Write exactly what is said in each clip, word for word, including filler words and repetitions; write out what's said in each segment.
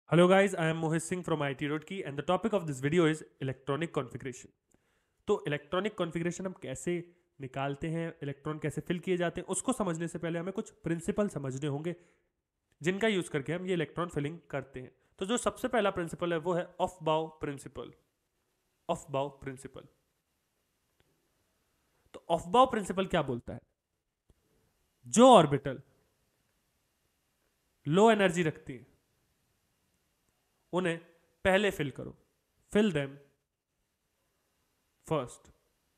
Hello guys, I am Mohit Singh from I T Roadkey and the topic of this video is electronic configuration. तो electronic configuration हम कैसे निकालते हैं, electron कैसे fill किए जाते हैं, उसको समझने से पहले हमें कुछ प्रिंसिपल समझने होंगे जिनका यूज करके हम ये इलेक्ट्रॉन फिलिंग करते हैं। तो जो सबसे पहला प्रिंसिपल है वो है Aufbau principle. Aufbau principle तो ऑफ बाउ प्रिंसिपल क्या बोलता है? जो ऑर्बिटल लो एनर्जी रखती है उन्हें पहले फिल करो, फिल देम फर्स्ट।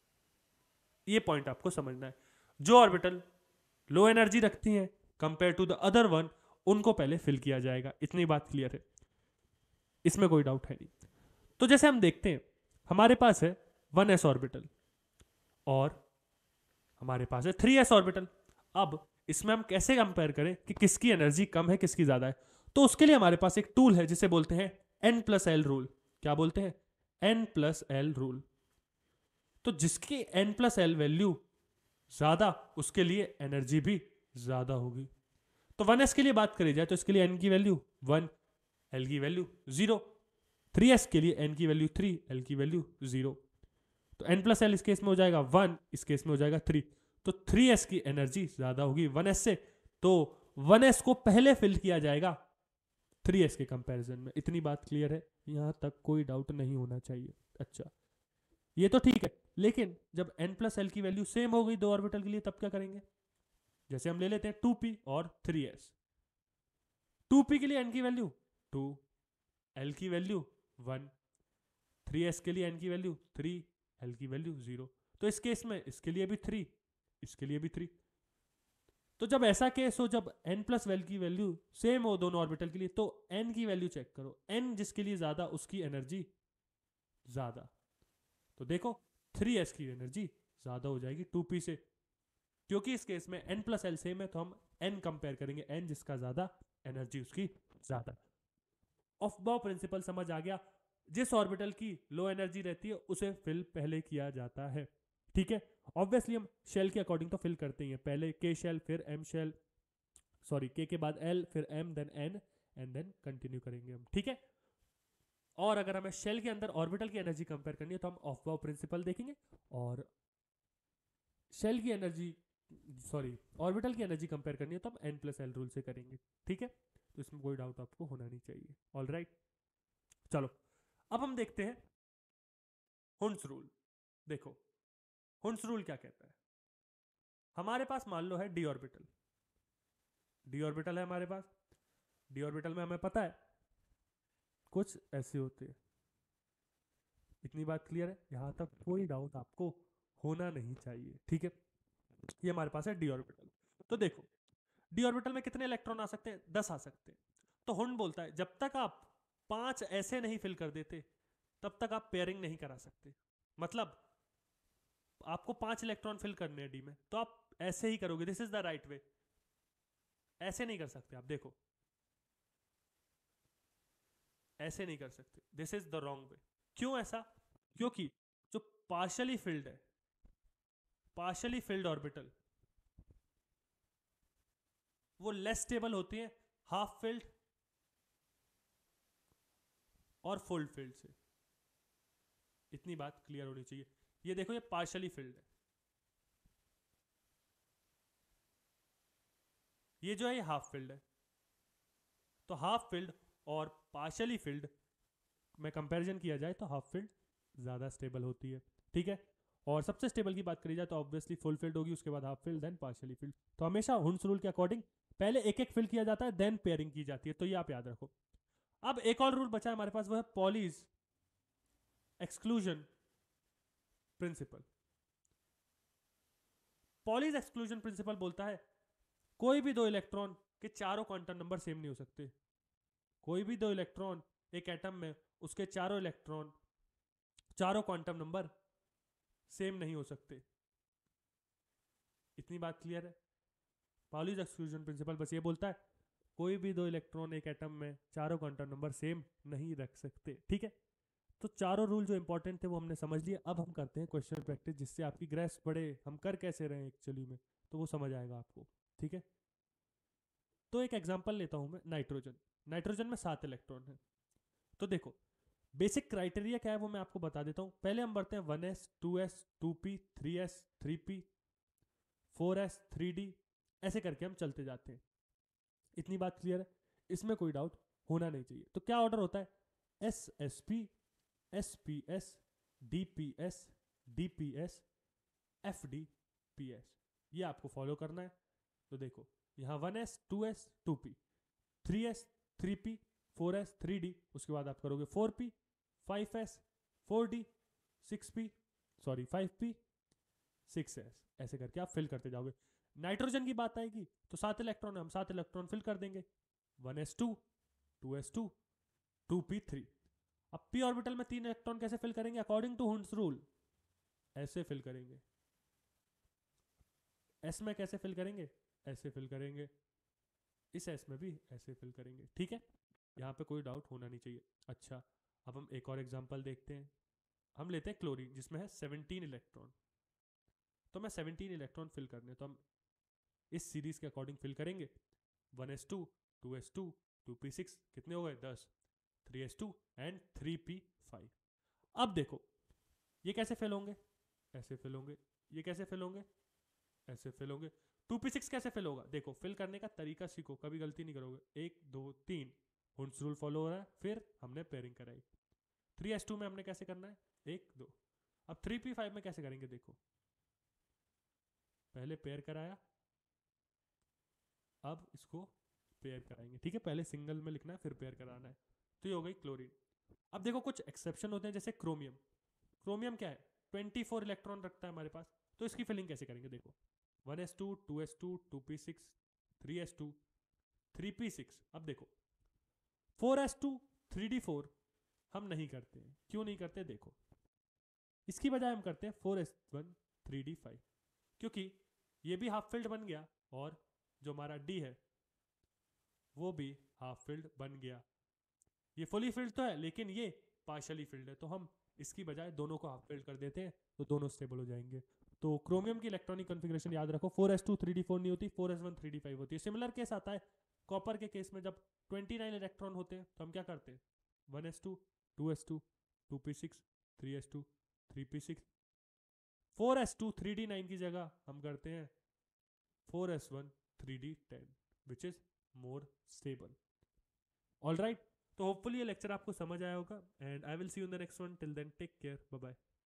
ये पॉइंट आपको समझना है। जो ऑर्बिटल लो एनर्जी रखती हैं compare to the other one, उनको पहले फिल किया जाएगा। इतनी बात क्लियर है, इसमें कोई डाउट है नहीं। तो जैसे हम देखते हैं, हमारे पास है वन एस ऑर्बिटल और हमारे पास है थ्री एस ऑर्बिटल। अब इसमें हम कैसे कंपेयर करें कि किसकी एनर्जी कम है किसकी ज्यादा है? तो उसके लिए हमारे पास एक टूल है जिसे बोलते हैं एन प्लस एल रूल। क्या बोलते हैं? N plus l rule. तो जिसकी एन प्लस एल वैल्यू ज्यादा, उसके लिए एनर्जी भी ज्यादा होगी। तो वन एस के लिए बात करी जाए तो इसके लिए एन की वैल्यू वन, एल की वैल्यू जीरो। थ्री एस के लिए एन की वैल्यू थ्री, एल की वैल्यू जीरो। तो एन प्लस एल इस केस में हो जाएगा वन, इस केस में हो जाएगा थ्री। तो थ्री एस की एनर्जी ज्यादा होगी वन एस से, तो वन एस को पहले फिल किया जाएगा थ्री एस के कंपैरिजन में। इतनी बात क्लियर है, यहां तक कोई डाउट नहीं होना चाहिए। अच्छा, ये तो ठीक है, लेकिन जब n प्लस एल की वैल्यू सेम हो गई दो ऑर्बिटल के लिए, तब क्या करेंगे? जैसे हम ले लेते हैं टू पी और थ्री एस। टू पी के लिए n की वैल्यू टू, l की वैल्यू वन, थ्री एस के लिए n की वैल्यू थ्री, l की वैल्यू जीरो। तो इस केस में इसके लिए भी थ्री, इसके लिए भी थ्री। तो जब ऐसा केस हो, जब n प्लस वेल की वैल्यू सेम हो दोनों ऑर्बिटल के लिए, तो n की वैल्यू चेक करो। n जिसके लिए ज्यादा, उसकी एनर्जी ज्यादा। तो देखो थ्री एस की एनर्जी ज्यादा हो जाएगी टू पी से, क्योंकि इस केस में n प्लस एल सेम है, तो हम n कंपेयर करेंगे, n जिसका ज्यादा एनर्जी उसकी ज्यादा। ऑफ बाउ प्रिंसिपल समझ आ गया? जिस ऑर्बिटल की लो एनर्जी रहती है उसे फिल पहले किया जाता है। ठीक है, ऑब्वियसली हम शेल के अकॉर्डिंग तो फिल करते ही हैं, पहले के शेल फिर एम शेल, सॉरी के के बाद एल फिर m then n and then continue करेंगे हम। ठीक है, और अगर हमें शेल के अंदर ऑर्बिटल की एनर्जी कंपेयर करनी है तो हम ऑफ बाउ प्रिंसिपल देखेंगे, और शेल की एनर्जी, सॉरी ऑर्बिटल की एनर्जी कंपेयर करनी है तो हम एन प्लस एल रूल से करेंगे। ठीक है, तो इसमें कोई डाउट आपको होना नहीं चाहिए। ऑल राइट, चलो अब हम देखते हैं हुंस रूल। देखो हुंस रूल क्या कहता है। हमारे पास मान लो है डी ऑर्बिटल। डी ऑर्बिटल है हमारे पास। डी ऑर्बिटल में हमें पता है कुछ ऐसे होते हैं। इतनी बात क्लियर है, यहां तक कोई डाउट आपको होना नहीं चाहिए। ठीक है, ये हमारे पास है डी ऑर्बिटल। तो देखो डी ऑर्बिटल में कितने इलेक्ट्रॉन आ सकते हैं? दस आ सकते हैं। तो हुंड बोलता है जब तक आप पांच ऐसे नहीं फिल कर देते तब तक आप पेयरिंग नहीं करा सकते। मतलब आपको पांच इलेक्ट्रॉन फिल करने हैं डी में, तो आप ऐसे ही करोगे, this is the right way. ऐसे नहीं कर सकते आप, देखो ऐसे नहीं कर सकते, this is the wrong way. क्यों ऐसा? क्योंकि जो पार्शली फिल्ड है, पार्शली फिल्ड ऑर्बिटल, वो लेस स्टेबल होती है हाफ फिल्ड और फुल फील्ड से। इतनी बात क्लियर होनी चाहिए। ये देखो ये पार्शली फिल्ड है, ये जो है ये हाफ फिल्ड है। तो हाफ फिल्ड और पार्शली फिल्ड में कंपैरिजन किया जाए तो हाफ फिल्ड ज़्यादा स्टेबल होती है। ठीक है, और सबसे स्टेबल की बात करी जाए तो ऑब्वियसली फुल फिल्ड होगी, उसके बाद half filled, then partially filled. तो हमेशा हुंस रूल के अकॉर्डिंग पहले एक एक फिल किया जाता है, देन पेयरिंग की जाती है। तो ये आप याद रखो। अब एक और रूल बचा है हमारे पास, वो है Pauli's exclusion principle. Pauli's exclusion principle बोलता है कोई भी दो इलेक्ट्रॉन के चारों क्वांटम नंबर सेम नहीं हो सकते। कोई भी दो इलेक्ट्रॉन एक एटम में, उसके चारों इलेक्ट्रॉन, चारों क्वांटम नंबर सेम नहीं हो सकते। इतनी बात क्लियर है? पॉलीज एक्सक्लूजन प्रिंसिपल बस ये बोलता है कोई भी दो इलेक्ट्रॉन एक एटम में चारों क्वांटम नंबर सेम नहीं रख सकते। ठीक है, तो चारों रूल जो इंपॉर्टेंट थे वो हमने समझ लिए। अब हम करते हैं क्वेश्चन प्रैक्टिस, जिससे आपकी ग्रेस बढ़े, हम कर कैसे रहे हैं एक्चुअली में, तो वो समझ आएगा आपको। ठीक है, तो एक एग्जांपल लेता हूं मैं, नाइट्रोजन। नाइट्रोजन में सात इलेक्ट्रॉन है। तो देखो बेसिक क्राइटेरिया क्या है वो मैं आपको बता देता हूं। पहले हम बढ़ते हैं one s, two s, two p, three s, three p, four s, three d, ऐसे करके हम चलते जाते हैं। इतनी बात क्लियर है, इसमें कोई डाउट होना नहीं चाहिए। तो क्या ऑर्डर होता है? S s p, s p s, d p s, d p s, f d p s, ये आपको फॉलो करना है। तो देखो यहाँ one s, two s, two p, three s, three p, four s, three d, उसके बाद आप करोगे four p, five s, four d, six p, sorry five p, six s, ऐसे करके आप फिल करते जाओगे। नाइट्रोजन की बात आएगी तो सात इलेक्ट्रॉन है, हम सात इलेक्ट्रॉन फिल कर देंगे। One s two, two s two, two p three. अब पी ऑर्बिटल में तीन इलेक्ट्रॉन कैसे फिल करेंगे? अकॉर्डिंग टू हुंस रूल ऐसे फिल करेंगे। एस में कैसे फिल करेंगे? ऐसे फिल करेंगे। इस एस में भी ऐसे फिल करेंगे। ठीक है, यहाँ पे कोई डाउट होना नहीं चाहिए। अच्छा, अब हम एक और एग्जांपल देखते हैं। हम लेते हैं क्लोरीन जिसमें है सेवनटीन इलेक्ट्रॉन। तो मैं सेवनटीन इलेक्ट्रॉन फिल करने, तो हम इस सीरीज के अकॉर्डिंग फिल करेंगे। One s two, two s two, two p six, कितने हो गए? दस, three s two and three p five. अब देखो ये कैसे फिल होंगे? ऐसे फिल होंगे। ये कैसे फिल होंगे? ऐसे फिल होंगे। टू पी सिक्स कैसे फिल होगा? देखो फिल करने का तरीका सीखो, कभी गलती नहीं करोगे। एक दो तीन, हुंस रूल फॉलो हो रहा है, फिर हमने पेयरिंग कराई। थ्री एस टू में हमने कैसे करना है? एक दो। अब थ्री पी फाइव में कैसे करेंगे? देखो पहले पेयर कराया, अब इसको पेयर कराएंगे। ठीक है, पहले सिंगल में लिखना है फिर पेयर कराना है। तो ये हो गई क्लोरीन। अब देखो कुछ एक्सेप्शन होते हैं, जैसे क्रोमियम। क्रोमियम क्या है? ट्वेंटी फोर इलेक्ट्रॉन रखता है हमारे पास। तो इसकी फिलिंग कैसे करेंगे? देखो one s two, two s two, two p six, three s two, three p six. अब देखो four s two, three d four हम नहीं करते हैं। क्यों नहीं करते? देखो इसकी बजाय हम करते हैं four s one, three d five, क्योंकि ये भी हाफ फिल्ड बन गया और जो हमारा डी है वो भी हाफ फिल्ड बन गया। ये फुली फिल्ड तो है लेकिन ये पार्शली फिल्ड है, तो हम इसकी बजाय दोनों को हाफ फिल्ड कर देते हैं, तो दोनों स्टेबल हो जाएंगे। तो क्रोमियम की इलेक्ट्रॉनिक कॉन्फ़िगरेशन याद रखो, four s two, three d four नहीं होती, four s one, three d five होती है। सिमिलर केस आता है कॉपर के केस में, जब ट्वेंटी नाइन इलेक्ट्रॉन होते हैं तो हम क्या करते हैं? One s two, two s two, two p six, three s two, three p six, four s two, three d nine की जगह हम करते हैं four s one, three d ten, which is more stable. All right, तो hopefully ये lecture आपको समझ आया होगा, and I will see you in the next one. Till then take care, bye bye.